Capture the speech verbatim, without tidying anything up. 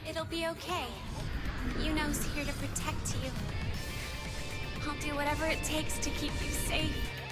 It'll be okay. Yuno's here to protect you. I'll do whatever it takes to keep you safe.